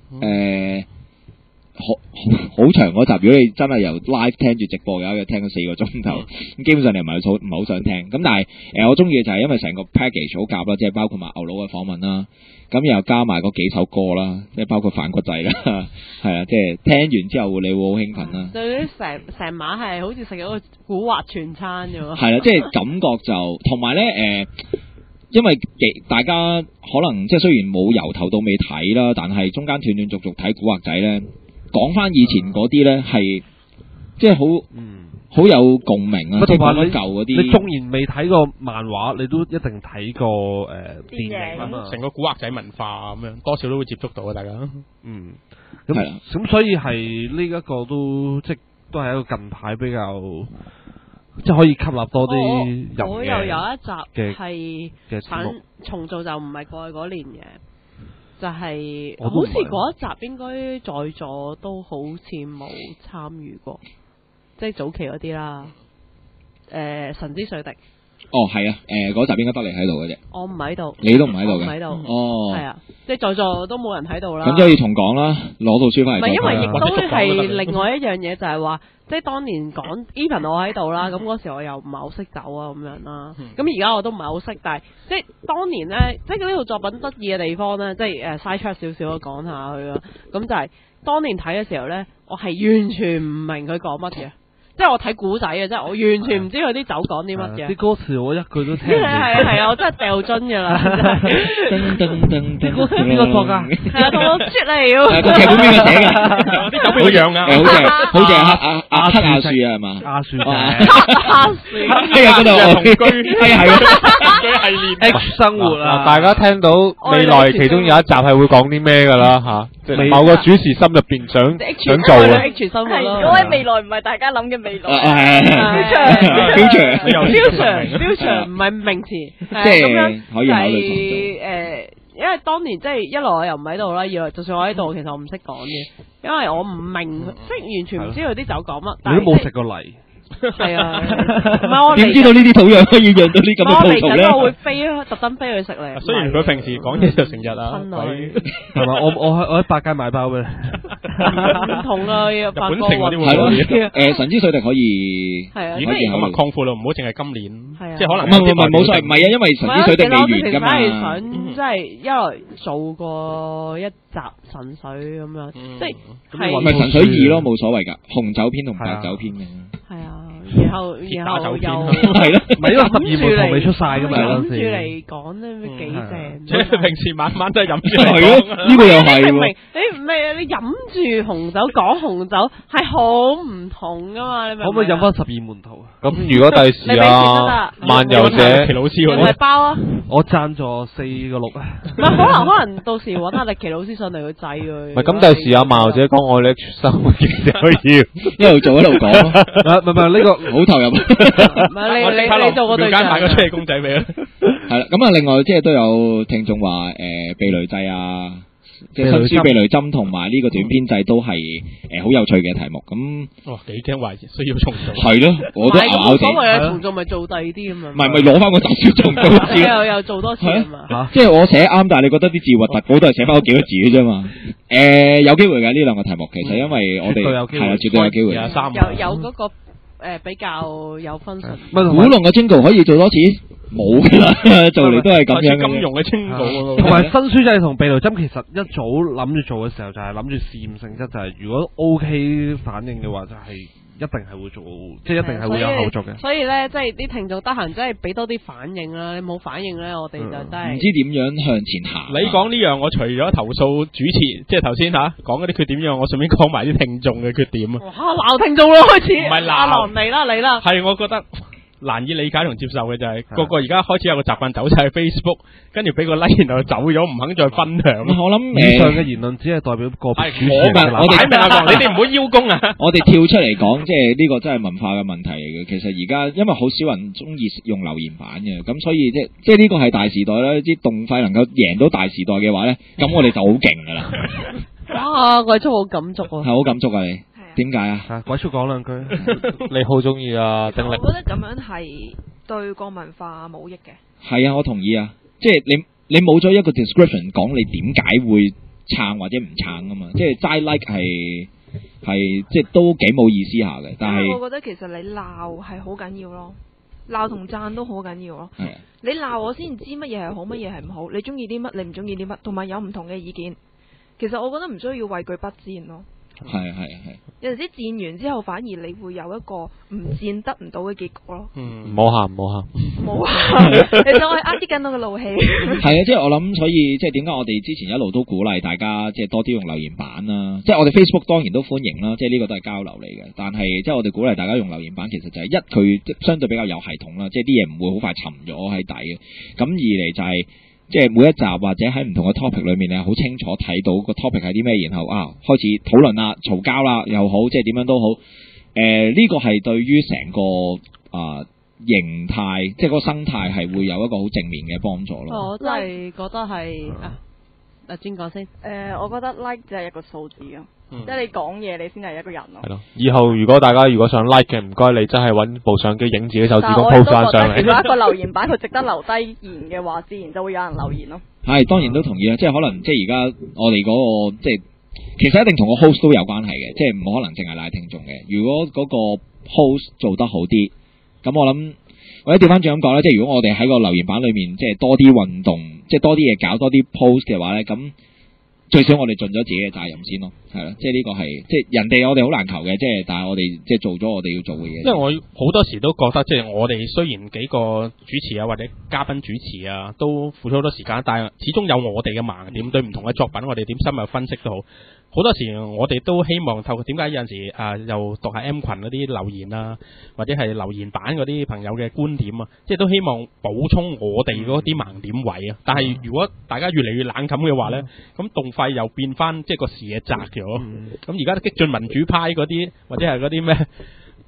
好長嗰集，如果你真係由 live 聽住直播嘅話，要聽咗4個鐘頭，咁基本上你唔係好想聽。咁但係我中意嘅就係因為成個 package 好夾啦，即係包括埋牛佬嘅訪問啦，咁又加埋嗰幾首歌啦，即係包括反骨仔啦，係啊，即係聽完之後你會好興奮啦。 對啲成晚係好似食咗個古惑全餐咁喎。 係啦，即係感覺就同埋咧因為大家可能即係雖然冇由頭到尾睇啦，但係中間斷斷續續睇古惑仔咧，講翻以前嗰啲咧係即係好有共鳴啊！即係講翻舊嗰啲， 你縱然未睇過漫畫，你都一定睇過電影啊嘛。 成個古惑仔文化咁樣，多少都會接觸到啊！大家咁所以係呢一個都都係一個近排比較。即係可以吸納多啲人嘅。 我又有一集係重做，就唔係過去嗰年嘅，就係好似嗰一集應該在座都好似冇參與過，即係早期嗰啲啦。神之水滴。 哦，係啊，嗰集應該得你喺度嘅啫。 我唔喺度。 你都唔喺度嘅。 唔喺度。 哦。 係啊，即係在座都冇人喺度啦。 咁即係要重講啦，攞到書翻嚟。 唔係，因為亦都係另外一樣嘢，就係話。即係當年講 even 我喺度啦，咁嗰時我又唔係好識走啊咁樣啦。咁而家我都唔係好識，但係即係當年咧，即係呢套作品得意嘅地方咧，即係side track 少少講下佢啦。咁就係當年睇嘅時候咧，我係完全唔明佢講乜嘅。即係我睇古仔嘅，即係我完全唔知佢啲酒講啲乜嘅。 啲歌詞我一句都聽唔明。 係啊，我真係掉樽㗎啦。 啲歌詞邊個作㗎？ 係啊，同我出嚟喎。 個劇本邊個寫㗎？ 啲酒邊個樣啊？ 好似係阿黑亞樹啊，係嘛？ 亞樹亞樹。 係啊，嗰度同居係系列 X 生活啊！ 大家聽到未來其中有一集係會講啲咩㗎啦嚇？即係某個主持心入邊想做嘅。 H 生活咯。 嗰位未來唔係大家諗嘅未來。 future 唔係名詞， 即係可以考慮因為當年即係一來我又唔喺度啦，二來就算我喺度，其實我唔識講嘅，因為我唔明，即係完全唔知佢啲酒講乜。但係你都冇食過泥。 係啊，唔係我點知道呢啲土壤可以養到啲咁我嚟嘅葡萄咧？ 緊我會特登飛去食嚟。 雖然佢平時講嘢就成日啊， 親女係嘛？我喺百佳買包俾你。 唔同啦，要發日本城嗰啲會係咯， 多神之水滴可以係啊， 已經因為咁啊擴闊咯，唔好淨係今年， 係啊即係可能冇所謂，唔係啊，因為神之水滴未完㗎嘛。 係想即係一來做過一集神水咁樣，即係係咪神水二咯，冇所謂㗎，紅酒篇同白酒篇嘅。 係啊，然後又係咯， 唔係因為12門徒未出晒㗎嘛， 諗住嗰陣時嚟講咧幾正。 即係平時晚晚都係飲住係咯，呢個又係你明唔明喎。？ 你唔係你飲住紅酒講紅酒係好唔同噶嘛？你明唔明啊？ 可唔可以飲翻12門徒啊？ 咁如果第時你俾錢得啊啦， 漫遊者奇老師你咪嗰啲， 包啊！ 我贊助4個6啊！ 唔係可能到時揾阿力奇老師上嚟去制佢。 唔係咁第時啊漫遊者講我哋生活嘅時候要一路做一路講， 唔係呢個好投入。 唔係你做個對象間買個出氣公仔俾佢。 係啦，咁啊，另外即係都有聽眾話避雷劑啊，即係新書避雷針同埋呢個短篇制都係好有趣嘅題目。咁哇，幾驚壞需要重做。 係咯，我都唔係咬咬地， 咁冇所謂啊，重做咪做第二啲咁啊。 唔係咪攞翻個特小重做你字？ 又做多次啊嘛。 即係我寫啱，但係你覺得啲字核突，我都係寫翻嗰幾個字嘅啫嘛。有機會嘅呢兩個題目，其實因為我哋絕對有機會係啦，絕對有機會。 23 有嗰個比較有分數。 唔係古龍嘅 jingle 可以做多次？冇㗎啦，做嚟都係咁樣嘅啫。 金融嘅清稿喎。 同埋新書仔同避雷針，其實一早諗住做嘅時候就係諗住試驗性質，就係如果 OK 反應嘅話，就係一定係會做，即係一定係會有後續嘅。 所以咧，即係啲聽眾得閒，即係俾多啲反應啦。你冇反應咧，我哋就真係唔知點樣向前行。 你講呢樣，我除咗投訴主持，即係頭先講嗰啲缺點之外，我順便講埋啲聽眾嘅缺點啊。 哇鬧聽眾咯，開始。 唔係鬧阿郎嚟啦嚟啦。 係，我覺得難以理解同接受嘅就係個個而家開始有個習慣走晒去 Facebook，跟住俾個 like，然後走咗，唔肯再分享。 我諗以上嘅言論只係代表個別主持人嘅立場。 我哋擺明阿黃，你哋唔好邀功啊！ 我哋跳出嚟講，即係呢個真係文化嘅問題嚟嘅。其實而家因為好少人中意用留言板嘅，咁所以即係呢個係大時代啦。啲動費能夠贏到大時代嘅話咧，咁我哋就好勁噶啦。 哇！鬼畜好感觸係喎。 好感觸啊！你點解啊？ 鬼叔講兩句。 你好中意啊丁力我覺得咁樣係對個文化冇益嘅。 係啊，我同意啊。即係你冇咗一個 description 講你點解會撐或者唔撐啊嘛。即係齋 like 係即係都幾冇意思下嘅。但係我覺得其實你鬧係好緊要咯，鬧同讚都好緊要咯。 係啊， 你鬧我先知乜嘢係好，乜嘢係唔好。你中意啲乜，你唔中意啲乜，同埋有唔同嘅意見。其實我覺得唔需要畏懼不戰咯。 係。 有陣時戰完之後，反而你會有一個唔戰得唔到嘅結果咯。 唔好喊唔好喊。 冇啊！你想我壓啲緊我嘅怒氣。 係啊，即係我諗，所以即係點解我哋之前一路都鼓勵大家即係多啲用留言板啦。即係我哋 Facebook 當然都歡迎啦，即係呢個都係交流嚟嘅。但係即係我哋鼓勵大家用留言板，其實就係佢相對比較有系統啦，即係啲嘢唔會好快沉咗喺底嘅。咁二嚟就係、即係每一集或者喺唔同嘅 topic 裏面咧，好清楚睇到個 topic 係啲咩，然後開始討論啦、嘈交啦又好，即係點樣都好。呢個係對於成個形態，即係個生態係會有一個好正面嘅幫助咯。 我真係覺得係阿專講先。 我覺得 like 就係一個數字咯，即係你講嘢你先係一個人咯。 係咯，以後如果大家想 like 嘅，唔該你真係揾部相機影自己手指公但係我 po 亦都覺翻上嚟。 得如果一個留言板佢值得留低言嘅話，自然就會有人留言咯。 係當然都同意啦，即係可能即係而家我哋嗰個即係其實一定同個 host 都有關係嘅，即係唔可能淨係賴聽眾嘅。如果嗰個 host 做得好啲，咁我諗或者調翻轉咁講咧，即係如果我哋喺個留言板裏面即係多啲運動，即係多啲嘢搞多啲 post 嘅話咧，咁最少我哋盡咗自己嘅責任先咯，係咯，即係呢個係即係人哋我哋好難求嘅，即係但係我哋即係做咗我哋要做嘅嘢。 因為我好多時都覺得，即係我哋雖然幾個主持啊或者嘉賓主持啊都付出好多時間，但係始終有我哋嘅盲點，對唔同嘅作品我哋點深入分析都好。好多時我哋都希望透過點解有陣時又讀下 M 群嗰啲留言啊，或者係留言板嗰啲朋友嘅觀點啊，即係都希望補充我哋嗰啲盲點位啊。但係如果大家越嚟越冷感嘅話呢，咁動費又變翻即係個視野窄咗。咁而家激進民主派嗰啲或者係嗰啲咩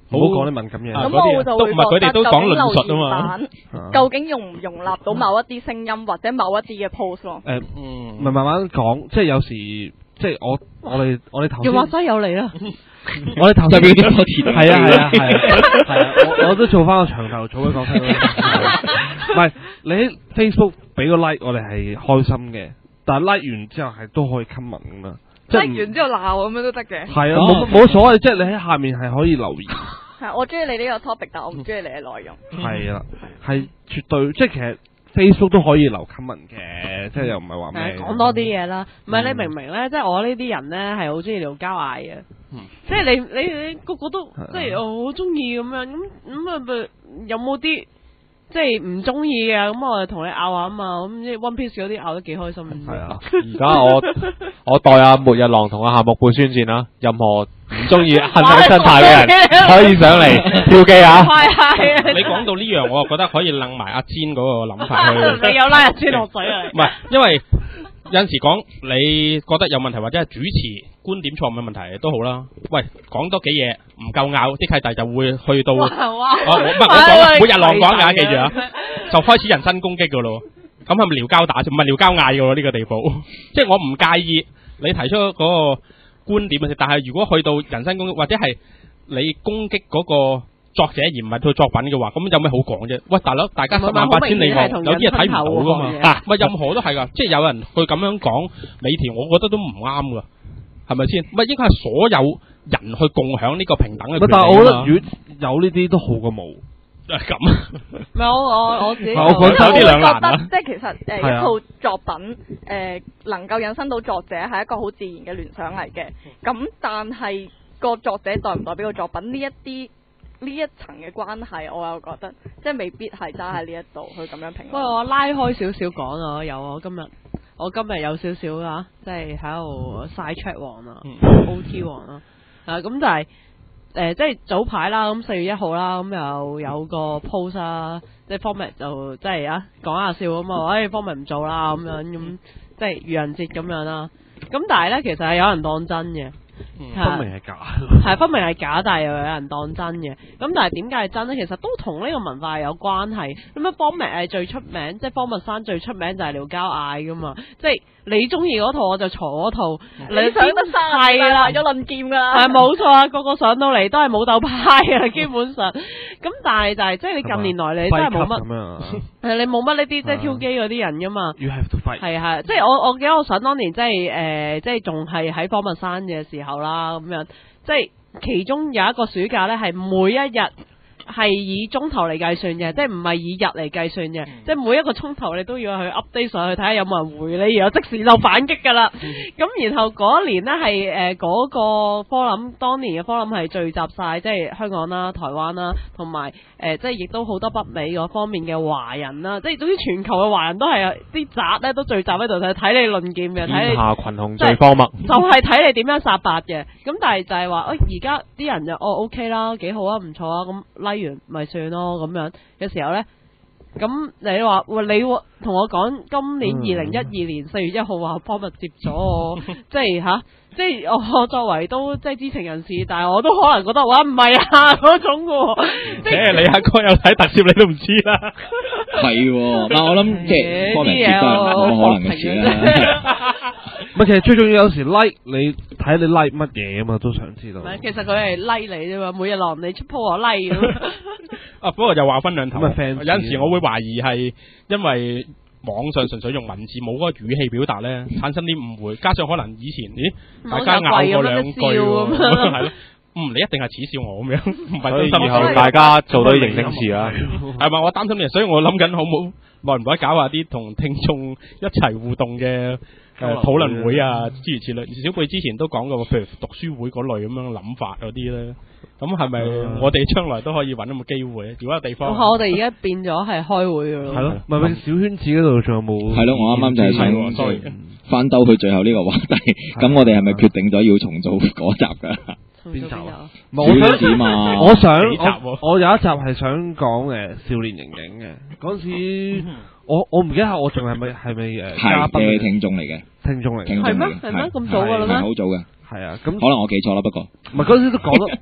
唔好講啲敏感嘢。 啊咁我就會都唔係佢哋都講論述覺得啊嘛究竟留言板究竟容唔容納到某一啲聲音或者某一啲嘅 post 咯？ 咪慢慢講，即係有時即係我哋頭先要話西有嚟啦， 我哋頭先代表啲多詞係啊，我都做翻個長頭草嘅角色啦。唔係你喺 Facebook 俾個 like，我哋係開心嘅，但係 like 完之後係都可以 comment 噶嘛，即係完之後鬧咁樣都得嘅。 係啊，冇所謂，即係你喺下面係可以留言。 係，我中意你呢個 topic，但我唔中意你嘅內容。 係啦，係絕對，即係其實 Facebook 都可以留 comment 嘅，即係又唔係話咩講多啲嘢啦。唔係你明唔明咧？即係我呢啲人咧係好中意聊交嗌嘅，即係你個個都即係我好中意咁樣，咁啊有冇啲即係唔中意嘅？咁我就同你拗下啊嘛。咁即係 One Piece 嗰啲拗得幾開心。 係啊， 而家我代阿末日狼同阿夏目貝宣戰啦，任何唔中意恨喺生態嘅人可以上嚟跳機啊！ 係你講到呢樣，我就覺得可以楞埋阿煎嗰個諗法去。 你有拉阿煎落水啊？ 唔係，因為有陣時講你覺得有問題或者係主持觀點錯誤嘅問題都好啦。喂，講多幾嘢唔夠拗，啲契弟就會去到我講每日浪講㗎，記住啊，就開始人身攻擊㗎咯。咁係咪撩交打？唔係撩交嗌㗎喎呢個地步。即係我唔介意你提出嗰個觀點嘅，但係如果去到人身攻擊或者係你攻擊嗰個作者而唔係佢作品嘅話，咁有咩好講啫？喂，大佬，大家10萬8千里望，有啲嘢睇唔到噶嘛？咪任何都係噶，即係有人去咁樣講美田，我覺得都唔啱噶，係咪先？咪應該係所有人去共享呢個平等嘅權利啊嘛。 但係我覺得如果有呢啲都好過冇。 咁， 唔係我自己， 我覺得有啲兩難啊即係其實一套作品能夠引申到作者係一個好自然嘅聯想嚟嘅。咁但係個作者代唔代表個作品呢一層嘅關係，我又覺得即係未必係揸喺呢一度去咁樣評論。 不過我拉開少少講啊，有我今日有少少啊，即係喺度 side track 王啊，OT 王啦，咁就係即係早排啦，咁4月1號啦，咁又有個 post 啦，即係 format 就即係講下笑咁啊，format 唔做啦咁樣，咁即係愚人節咁樣啦。咁但係咧，其實係有人當真嘅。 分明係假， 係分明係假，但係又有人當真嘅。咁但係點解係真呢？其實都同呢個文化係有關係。咁方明係最出名，即係方文山最出名就係撩交嗌噶嘛。即係你中意嗰套，我就坐嗰套。 你上得山係啦，有論劍噶。 係冇錯啊，個個上到嚟都係武鬥派啊，基本上。咁但係就係即係你近年來你真係冇乜，你冇乜呢啲即係挑機嗰啲人噶嘛。 You have to fight。係即係我記得我想當年即係仲係喺方文山嘅時候啦，咁樣即係其中有一個暑假咧，係每一日係以鐘頭嚟計算嘅，即係唔係以日嚟計算嘅，即係每一個鐘頭你都要去 update 上去睇下有冇人回你，然後即時就反擊噶啦。咁然後嗰一年呢，係嗰個科林當年嘅科林係聚集晒，即係香港啦、台灣啦，同埋即係亦都好多北美嗰方面嘅華人啦，即係總之全球嘅華人都係啲宅咧都聚集喺度睇你論劍嘅，睇你下群雄最荒謬， 就係睇你點樣殺伐嘅。咁但係就係話，而家啲人就OK 啦，幾好啊，唔錯啊，咁 like 完咪算咯咁樣嘅時候咧，咁你話你同我講今年2012年4月1號話方密接咗我，即係即係我作為都即係知情人士，但係我都可能覺得話唔係啊嗰種喎。即係你阿哥有睇特攝，你都唔知啦。 係喎，嗱我諗即係方明接都係冇可能嘅事啦。 唔係，其實最重要有時 like 你睇你 like 乜嘢啊嘛，都想知道。 其實佢係 like 你啫嘛，每日浪你出 po 我 like 咁。 不過又話分兩頭。有陣時我會懷疑係因為網上純粹用文字冇嗰個語氣表達咧，產生啲誤會，加上可能以前大家拗過兩句喎，係咯。你一定係恥笑我咁樣，唔係真心。 以後大家做到啲認真事啦， 係咪？我擔心你，所以我諗緊好唔好耐唔耐搞下啲同聽眾一齊互動嘅討論會啊，諸如此類。小貝之前都講過，譬如讀書會嗰類咁樣諗法嗰啲咧，咁係咪我哋將來都可以揾咁嘅機會？如果有地方， 我哋而家變咗係開會㗎咯。 係咯，咪小圈子嗰度仲有冇？ 係咯，我啱啱就係想翻兜去最後呢個話題。咁我哋係咪決定咗要重做嗰集㗎？ 邊集啊？ 我想我想我有一集係想講少年刑警嘅嗰陣時，我唔記得下我仲係咪嘉賓嘅聽眾嚟嘅， 聽眾嚟嘅係咩？係咩？咁早㗎啦咩？ 好早嘅， 係啊，咁可能我記錯啦，不過唔係嗰陣時都講得唔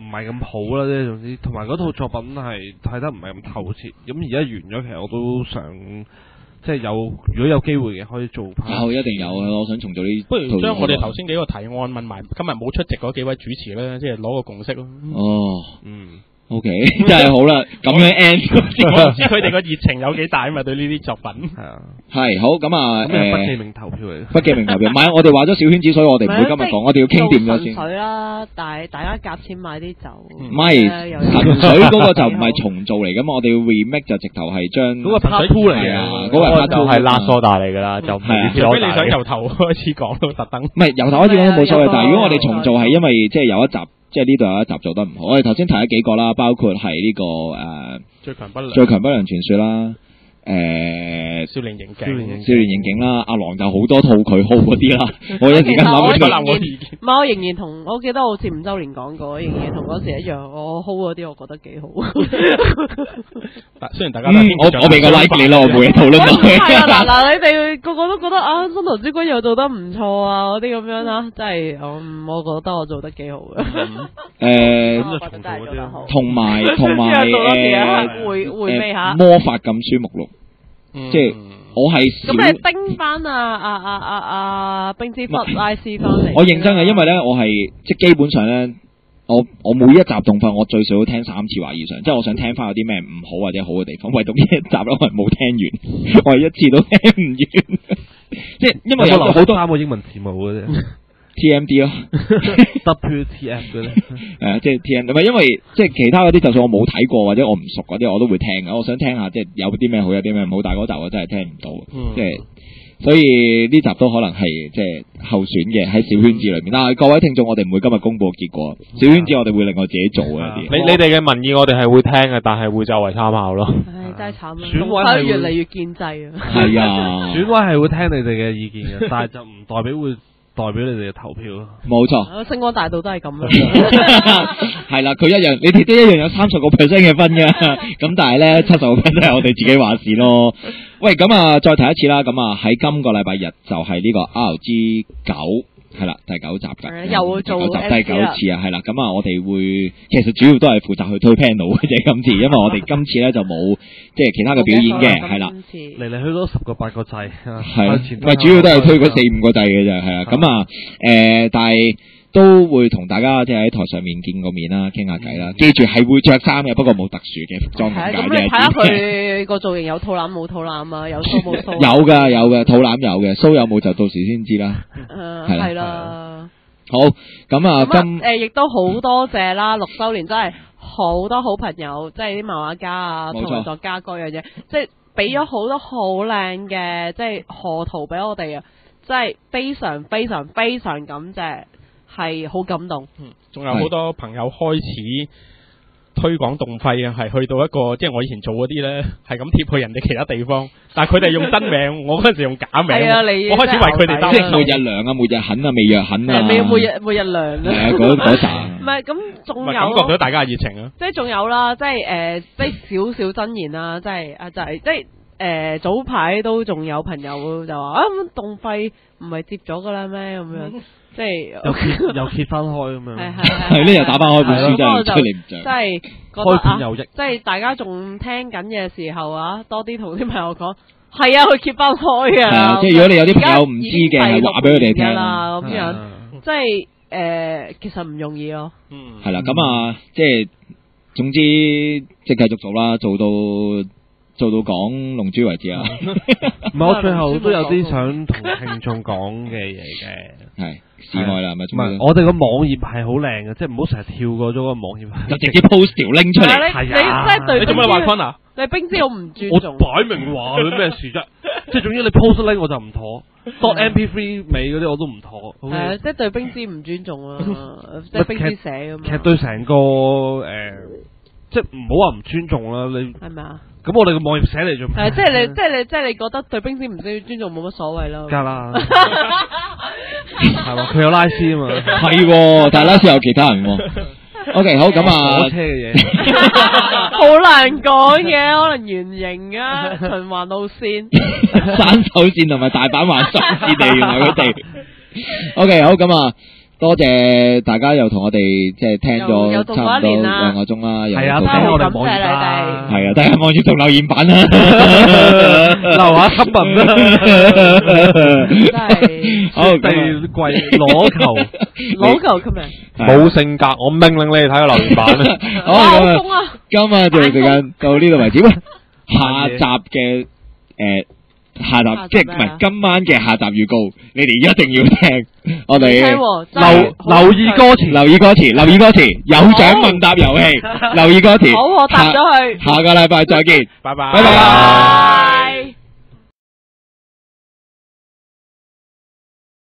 係咁好啦，即係總之，同埋嗰套作品係睇得唔係咁透徹。咁而家完咗，其實我都想即係如果有機會嘅，可以做翻。 一定有啊！我想重做呢。 不如將我哋頭先幾個提案問埋今日冇出席嗰幾位主持咧，即係攞個共識咯。 哦，O K， 真係好啦，咁樣 end， 我唔知佢哋個熱情有幾大啊嘛，對呢啲作品。 係啊， 係好咁啊， 不記名投票嚟。 不記名投票，唔係我哋話咗小圈子，所以我哋唔會今日講，我哋要傾掂咗先。 純粹啦，但係大家夾錢買啲酒。 唔係純粹嗰個就唔係重做嚟噶嘛，我哋要 remake 就直頭係將嗰個 part two 嚟啊， 嗰個 part two 係拉蘇打嚟噶啦，就唔係除非你想由頭開始講都特登。 唔係由頭開始講都冇所謂，但係如果我哋重做係因為即係有一集。即係呢度有一集做得唔好，我哋頭先提咗幾個啦，包括係呢個最強不良傳說啦， 少年刑警啦，阿郎就好多套佢 hold 嗰啲啦，我一時間諗唔到。 我仍然同我記得好似5周年講過，仍然同嗰時一樣，我 hold 嗰啲我覺得幾好。 雖然大家我俾個 like 你咯，我冇嘢討論到。 嗱，你哋個個都覺得啊，新唐之君又做得唔錯啊，嗰啲咁樣啦，真係我覺得我做得幾好嘅。 咁就重做嗰啲。 同埋回味下魔法禁書目錄。即係我係咁你叮翻冰之弗拉斯翻嚟。 我認真嘅，因為咧我係即係基本上咧，我每一集動畫我最少都聽3次或以上，即係我想聽翻有啲咩唔好或者好嘅地方。唯獨呢一集咧，我係冇聽完，我係一次都聽唔完。即係因為有好多 3個英文字母嘅啫。 TMD 咯 ，WTF 嘅咧， 即係 TM， 唔係因為即係其他嗰啲，就算我冇睇過或者我唔熟嗰啲，我都會聽嘅。我想聽下即係有啲咩好，有啲咩唔好，但係嗰集我真係聽唔到，即係所以呢集都可能係即係候選嘅喺小圈子裏面。但係各位聽眾，我哋唔會今日公佈結果，小圈子我哋會另外自己做嘅啲。 你哋嘅民意我哋係會聽嘅，但係會作為參考咯。 唉，真係慘啊！ 選委係越嚟越建制啊！ 係啊， 選委係會聽你哋嘅意見嘅，但係就唔代表會。代表你哋嘅投票咯， 冇錯。 星光大道都係咁啦， 係啦，佢一樣，你哋都一樣有30% 嘅分嘅，咁但係咧70%都係我哋自己話事咯。喂，咁啊，再提一次啦，咁啊喺今個禮拜日就係呢個 RG9。係啦，第9集㗎， 又會做第9次啊，係啦，咁啊，我哋會其實主要都係負責去推 panel 嘅啫，今次，因為我哋今次咧就冇即係其他嘅表演嘅，係啦， 嚟嚟去都10個8個掣， 係，唔係主要都係推嗰4-5個掣嘅啫，係啊，咁啊，但係都會同大家即係喺台上面見個面啦，傾下偈啦，記住係會着衫嘅，不過冇特殊嘅服裝咁解啫。 咁你睇下佢個造型有肚腩冇肚腩啊，有鬚冇鬚？ 有嘅，肚腩有嘅，鬚有冇就到時先知啦。 係啦。 好，咁啊， 亦都好多謝啦，6周年真係好多好朋友，即係啲漫畫家啊，同埋作家嗰樣嘢，即係俾咗好多好靚嘅即係賀圖俾我哋啊，即係非常非常非常感謝。係好感動， 仲有好多朋友開始推廣動廢啊，係去到一個即係我以前做嗰啲咧，係咁貼去人哋其他地方，但係佢哋用真名，我嗰陣時用假名，我開始為佢哋擔心。 即係末日涼啊，末日狠啊，未藥狠啊， 末日涼啊， 係啊，嗰陣。 唔係咁，仲有感覺到大家嘅熱情啊， 即係仲有啦，即係即係少少真言啦，即係就係即係早排都仲有朋友就話咁動廢唔係接咗噶啦咩咁樣。即係又揭翻開咁樣， 係呢又打翻開本書真係出嚟唔着， 即係開片有益。 即係大家仲聽緊嘅時候啊，多啲同啲朋友講，係啊，佢揭翻開啊。 即係如果你有啲朋友唔知嘅，係話俾佢哋聽啦，咁樣即係其實唔容易咯。 係啦，咁啊，即係總之即係繼續做啦，做到講龍珠為止啊。 唔係，我最後都有啲想同聽眾講嘅嘢嘅， 係。示愛啦，係咪？ 唔係，我哋個網頁係好靚嘅，即係唔好成日跳過咗個網頁， 就直接 post 條 link 出嚟。 係啊，你真係對， 你做咩話坤啊？ 你冰之我唔尊重。 我擺明話佢咩事啫？即係總之你 post link 我就唔妥，.mp3 尾嗰啲我都唔妥。 係啊，即係對冰之唔尊重啊！即係冰之寫咁。 其實對成個即係唔好話唔尊重啦，你係咪啊？ 咁我哋個網頁寫嚟做咩？ 係即係你覺得對冰之唔需要尊重冇乜所謂啦。 梗啦，係嘛？佢有拉絲啊嘛， 係，但係拉絲有其他人喎。OK， 好咁啊， 火車嘅嘢好難講嘅，可能圓形啊，循環路線、 山手線同埋大阪環狀線嚟，原來佢哋。OK， 好咁啊。 多謝大家又同我哋即係聽咗又讀差唔多咗一年啦 2個鐘啦，又係啊， 讀睇下我哋感謝網頁啦， 你係啊，大家網頁同留言版啦， 留下 comment 啦， 真係好地貴攞球， 攞球今日冇性格，我命令你哋睇個留言版啊！ 好哇好咁風啊！ 今日節目時間到呢度為止。喂，下集嘅下集即係唔係今晚嘅下集預告，你哋一定要聽。我哋留意歌詞， 留意歌詞，留意歌詞，有獎問答遊戲，留意歌詞。 好，我答咗佢。 下個禮拜再見， 拜拜， 拜拜。